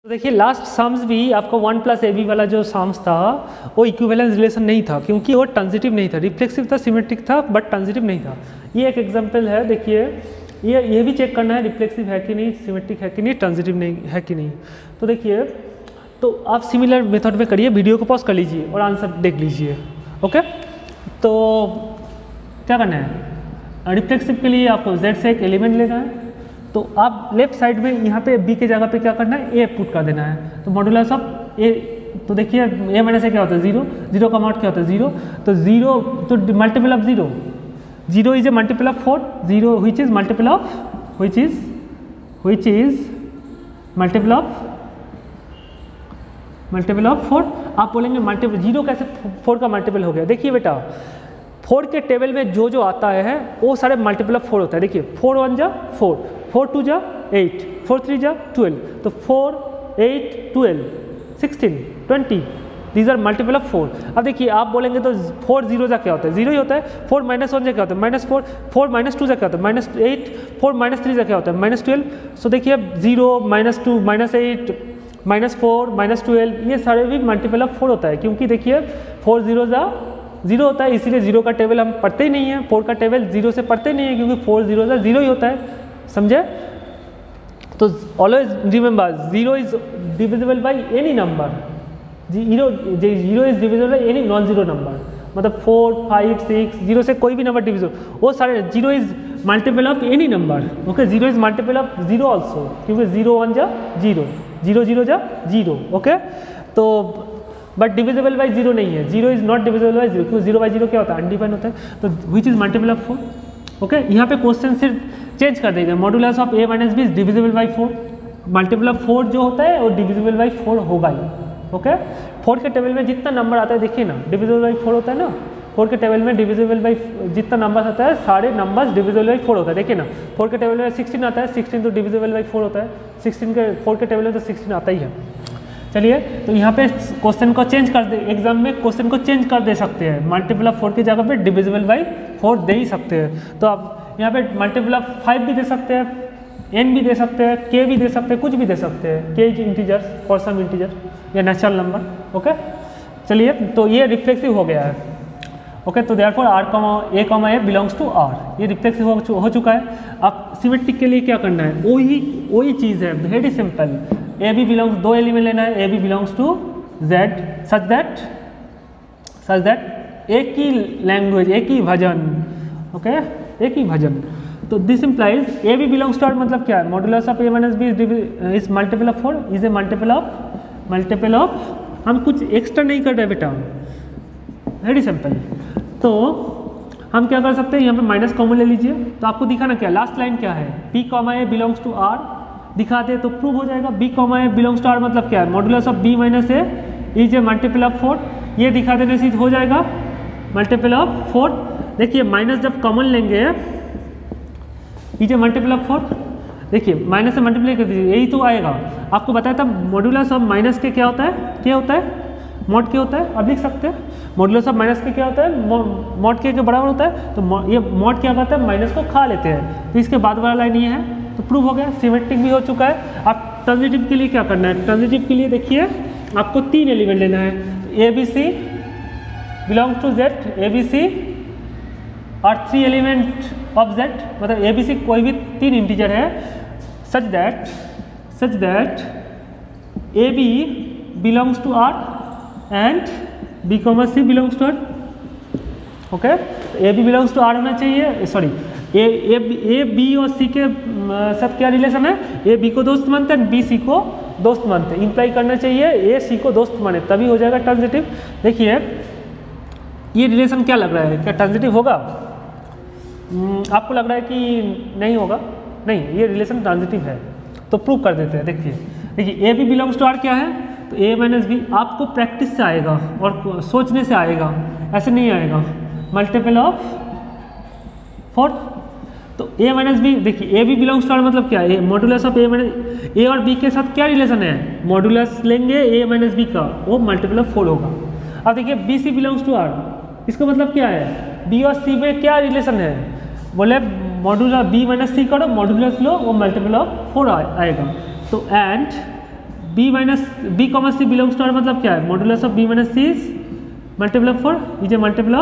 तो देखिए last sums भी आपको 1 + AB वाला जो सम्स था वो इक्विवेलेंस रिलेशन नहीं था, क्योंकि वो ट्रांजिटिव नहीं था, रिफ्लेक्सिव था, सिमेट्रिक था, बट ट्रांजिटिव नहीं था। ये एक एग्जांपल है, देखिए ये भी चेक करना है रिफ्लेक्सिव है कि नहीं, सिमेट्रिक है कि नहीं, ट्रांजिटिव नहीं है कि नहीं। तो देखिए, तो आप सिमिलर मेथड में करिए, वीडियो को पॉज कर लीजिए और आंसर देख लीजिए। ओके, तो क्या करना है, रिफ्लेक्सिव के लिए आपको Z से एक एलिमेंट लेना है। तो आप लेफ्ट साइड में यहाँ पे B के जगह पे क्या करना है, A पुट कर देना है। तो मॉडुलस ऑफ A, तो देखिए A माइनस A क्या होता है, 0, 0 का मॉड क्या होता है, 0, तो 0 तो multiple of 0, 0 is a multiple of 4, 0 which is multiple of multiple of 4। आप बोलेंगे मल्टीपल 0 कैसे 4 का मल्टीपल हो गया। देखिए बेटा, 4 के टेबल में जो आता है वो सारे मल्टीपल ऑफ 4 होता है। देखिए 4 1 जा 4, 4 2 जा 8, 4 3 जा 12, तो 4 8 12 16 20, दीज आर मल्टीपल ऑफ 4। अब देखिए आप बोलेंगे तो 4 0 जा क्या होता है, 0 ही होता है। 4 -1 जा क्या होता है, -4, 4 -2 जा क्या होता है, -8, 4 -3 जा क्या होता है, -12। सो देखिए 0 -2 -8 -4 -12 ये सारे भी मल्टीपल ऑफ 4 होता है, क्योंकि देखिए 4 0 जा 0 होता है, इसीलिए 0 का टेबल हम पढ़ते ही नहीं है, 4 का टेबल 0 से पढ़ते ही नहीं है, क्योंकि 4 0 जा 0 ही होता है, समझे। तो always remember 0 is divisible by any number, 0 is divisible by any non zero number, मतलब 4 5 6 0 से कोई भी नंबर डिविजिबल, वो सारे 0 is multiple of any number. Okay, 0 is multiple of 0 also, क्योंकि 0 1 जा 0, 0 0 जा 0। ओके, तो बट डिविजिबल बाई 0 नहीं है, 0 इज नॉट डिविजिबल बाई 0, क्योंकि 0 बाई 0 क्या होता है, अनडिफाइंड होता है। तो which is multiple of 4। Okay, यहाँ पे क्वेश्चन सिर्फ चेंज कर देंगे, modulus of A - B is divisible by 4, multiple of 4 जो होता है वो डिविजिबल बाई 4 होगा ही। ओके, 4 के टेबल में जितना नंबर आता है देखिए ना, डिविजिबल बाई 4 होता है ना, 4 के टेबल में डिविजिबल बाई जितना नंबर आता है सारे नंबर्स डिविजिबल बाई 4 होता है। देखिए ना, 4 के टेबल में 16 आता है, 16 तो डिविजिबल बाई 4 होता है, 16 के 4 के टेबल में तो 16 आता ही है। चलिए, तो यहाँ पे क्वेश्चन को चेंज कर दे, एग्जाम में क्वेश्चन को चेंज कर दे सकते हैं, मल्टीपल ऑफ 4 की जगह पे डिविजिबल बाई 4 दे ही सकते हैं। तो आप यहाँ पे मल्टीपल ऑफ 5 भी दे सकते हैं, n भी दे सकते हैं, k भी दे सकते हैं, कुछ भी दे सकते हैं, k is integer for some integer या नेचुरल नंबर। ओके, चलिए, तो ये रिफ्लेक्सिव हो गया है। ओके, तो therefore A, A belongs to R, ये रिफ्लेक्सिव हो चुका है। अब सिमेट्रिक के लिए क्या करना है, वही चीज़ है, very simple. AB belongs, 2 element लेना है, AB belongs to Z such that एक ही लैंग्वेज, एक ही भजन। ओके, एक ही भजन। तो this implies AB belongs to R मतलब क्या है, modulus of A - B is multiple of 4, is a multiple of, हम कुछ एक्स्ट्रा नहीं कर रहे बेटा, वेरी सिंपल। तो हम क्या कर सकते हैं, यहाँ पे माइनस कॉमन ले लीजिए, तो आपको दिखाना क्या, लास्ट लाइन क्या है, B, A belongs to R दिखा दे तो प्रूव हो जाएगा। B, A belongs to R मतलब क्या है, modulus of B - A is a multiple of 4, ये दिखा देने से हो जाएगा मल्टीपल ऑफ 4। देखिए माइनस जब कॉमन लेंगे, इज ए मल्टीपल ऑफ 4, देखिए माइनस से मल्टीप्लाई कर दीजिए, यही तो आएगा। आपको बताया था मॉडुलस ऑफ माइनस के क्या होता है, मॉड के होता है, आप लिख सकते हैं। मॉडुलस ऑफ माइनस के क्या होता है, मॉड के बराबर होता है। तो ये मॉड क्या करता है, माइनस को खा लेते हैं। तो इसके बाद वाला लाइन ये है, तो प्रूव हो गया, सिमेट्रिक भी हो चुका है। आप ट्रांजिटिव के लिए क्या करना है, ट्रांजिटिव के लिए देखिए आपको 3 एलिमेंट लेना है, ABC belongs to Z, ABC और 3 एलिमेंट ऑफ Z, मतलब ABC कोई भी 3 इंटीजर है, such that AB belongs to R and B, C belongs to R। Okay, तो AB बिलोंग्स टू R होना चाहिए, सॉरी A, B और C के साथ क्या रिलेशन है, A B को दोस्त मानते हैं, B C को दोस्त मानते हैं, इंप्लाई करना चाहिए A C को दोस्त माने, तभी हो जाएगा ट्रांजिटिव। देखिए ये रिलेशन क्या लग रहा है, क्या ट्रांजिटिव होगा, आपको लग रहा है कि नहीं होगा, नहीं, ये रिलेशन ट्रांजिटिव है, तो प्रूव कर देते हैं। देखिए A B belongs to R क्या है, तो A - B आपको प्रैक्टिस से आएगा और सोचने से आएगा, ऐसे नहीं आएगा, मल्टीपल ऑफ 4। तो A - B, देखिए A B belongs to R मतलब क्या है, मॉडुलस ऑफ A और B के साथ क्या रिलेशन है, मॉडुलस लेंगे A - B का, वो मल्टीपल ऑफ 4 होगा। अब देखिए B C belongs to R, इसका मतलब क्या है, B और C में क्या रिलेशन है, बोले मॉडुलस B - C करो, मॉडुलस लो, वो मल्टीपल ऑफ 4 आएगा। तो and B comma C belongs to R मतलब क्या है, modulus of B minus C is multiple of 4, is a multiple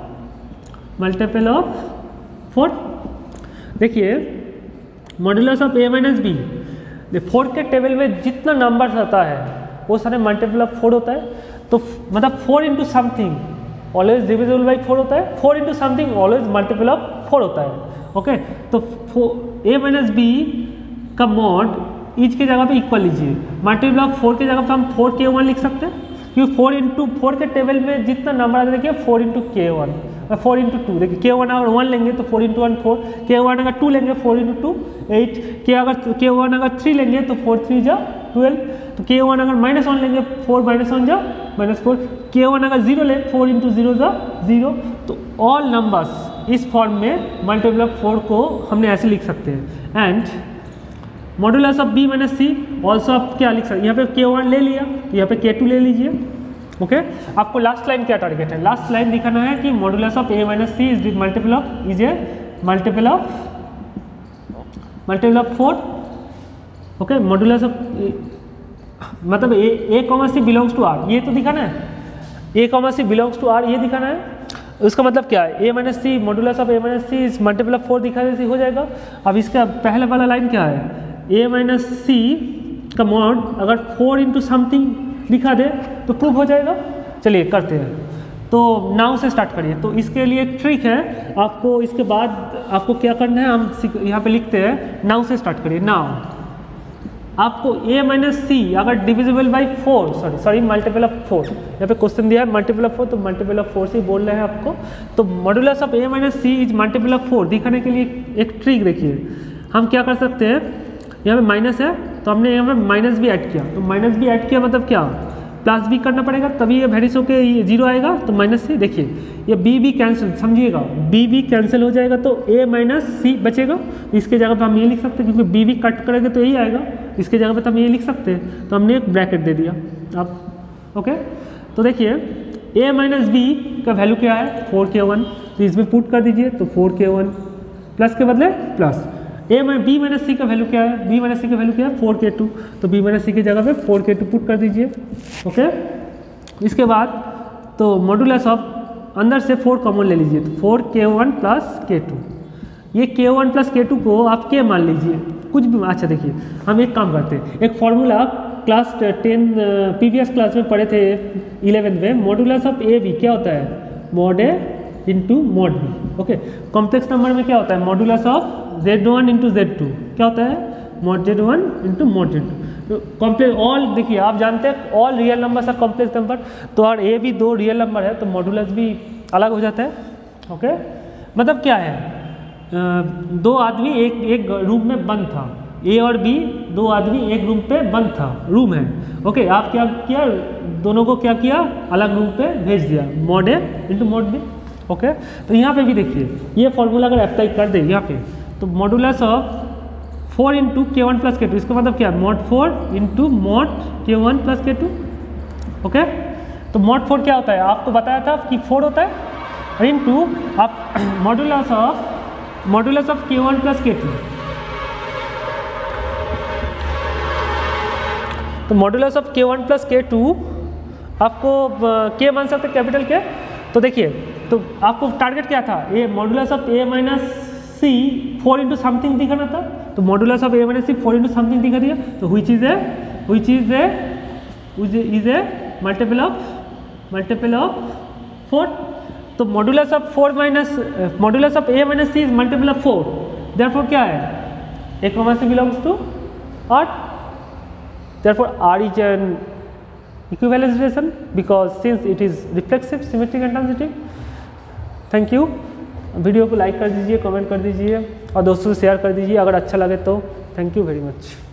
of 4। देखिए modulus of A minus B, 4 के टेबल में जितना नंबर आता है वो सारे मल्टीपल ऑफ 4 होता है। तो मतलब 4 into something always divisible by 4 होता है, 4 into something always multiple of 4 होता है। ओके, तो ए माइनस बी का मॉड इज के जगह पे इक्वल लीजिए, मल्टीपल ऑफ 4 के जगह पे हम 4k1 लिख सकते हैं, क्योंकि 4 इंटू 4 के टेबल में जितना नंबर आता है देखिए 4 इंटू k1 और 4 इंटू 2, देखिए k1 अगर 1 लेंगे तो 4 इंटू 1 4, k1 अगर 2 लेंगे 4 इंटू 2 8, k1 अगर 3 लेंगे तो 4 3 जा 12, तो k1 अगर -1 लेंगे 4 -1 जा -4, k1 अगर 0 ले 4 इंटू 0 जा 0। तो ऑल नंबर्स इस फॉर्म में मल्टीपल ऑफ 4 को हमने ऐसे लिख सकते हैं। And modulus of B minus C also आप क्या लिख सकते हैं, यहाँ पे k1 ले लिया तो यहाँ पे k2 ले लीजिए। ओके, आपको लास्ट लाइन क्या टारगेट है, लास्ट लाइन दिखाना है कि modulus of A minus C is multiple of multiple of 4। Okay, modulus of मतलब A comma C belongs to R, ये तो दिखाना है, ए comma C belongs to R ये दिखाना है। उसका मतलब क्या है, A minus C modulus of A minus C is multiple of 4 दिखाने से हो जाएगा। अब इसका पहले वाला लाइन क्या है, ए माइनस सी का मॉड अगर 4 इंटू समथिंग दिखा दे तो प्रूव हो जाएगा। चलिए करते हैं, तो नाउ से स्टार्ट करिए। तो इसके लिए एक ट्रिक है, आपको इसके बाद आपको क्या करना है, हम यहाँ पे लिखते हैं नाउ से स्टार्ट करिए। नाउ आपको a माइनस सी अगर divisible by 4 sorry multiple of 4, यहाँ पे क्वेश्चन दिया है मल्टीपल ऑफ 4, तो मल्टीपल ऑफ 4 से बोल रहे हैं आपको। तो modulus of a minus C is multiple of 4 दिखाने के लिए एक ट्रिक देखिए, हम क्या कर सकते हैं, यहाँ पे माइनस है तो हमने यहाँ पे माइनस भी ऐड किया, तो माइनस भी ऐड किया मतलब क्या, प्लस भी करना पड़ेगा तभी ये वेरिस होके ये 0 आएगा। तो माइनस सी, देखिए ये बी कैंसिल, समझिएगा बी कैंसिल हो जाएगा तो ए माइनस सी बचेगा। इसके जगह पे हम ये लिख सकते हैं, क्योंकि बी कट करेंगे तो यही आएगा, इसके जगह पे तो हम ये लिख सकते हैं, तो हमने एक ब्रैकेट दे दिया अब। ओके, तो देखिए ए माइनस बी का वैल्यू क्या है 4k1, तो इसमें पुट कर दीजिए, तो 4k1 प्लस के बदले प्लस। बी माइनस सी का वैल्यू क्या है, बी माइनस सी का वैल्यू क्या है 4k2, तो बी माइनस सी की जगह पे 4k2 पुट कर दीजिए। ओके, इसके बाद तो मॉड्यूलस ऑफ अंदर से 4 कॉमन ले लीजिए, तो 4k1 प्लस k2, ये k1 प्लस k2 को आप k मान लीजिए कुछ भी। अच्छा देखिए हम एक काम करते हैं, एक फॉर्मूला क्लास 10 प्रीवियस क्लास में पढ़े थे 11th में, मॉड्यूलस ऑफ ए बी क्या होता है, mod A into mod B. Okay, complex number में क्या होता है, modulus of z1 into z2 क्या होता है, mod z1 into mod z2। तो कॉम्प्लेक्स ऑल, देखिए आप जानते हैं all real number are complex number, तो और ए भी 2 रियल नंबर है तो मॉड्यूलस भी अलग हो जाता है। ओके, मतलब क्या है, 2 आदमी एक रूम में बंद था, ए और बी 2 आदमी एक रूम पे बंद था, रूम है। ओके, आप क्या किया, दोनों को क्या किया, अलग रूम पे भेज दिया, mod A into mod B. Okay, तो यहाँ पे भी देखिए ये फॉर्मूला अगर अप्लाई कर दे यहाँ पे, तो modulus of 4 into k1 plus k2, इसका मतलब क्या है, mod 4 into mod k1 plus k2। Okay, तो मॉड 4 क्या होता है, आपको बताया था कि 4 होता है, इंटू आप modulus of k1 plus k2, तो modulus of k1 plus k2 आपको k मान सकते हैं कैपिटल के। तो देखिए, तो आपको टारगेट क्या था, ये modulus of A minus c 4 into something दिखाना था, तो modulus of A minus c 4 into something दिखा दिया, तो which is a multiple of 4। तो modulus of 4 minus modulus of A minus C is multiple of 4, therefore क्या है, ए comma C belongs to R, therefore R is an equivalence relation because since it is reflexive, symmetric and transitive। Thank you, video को like कर दीजिए, comment कर दीजिए और दोस्तों से शेयर कर दीजिए अगर अच्छा लगे तो। Thank you very much.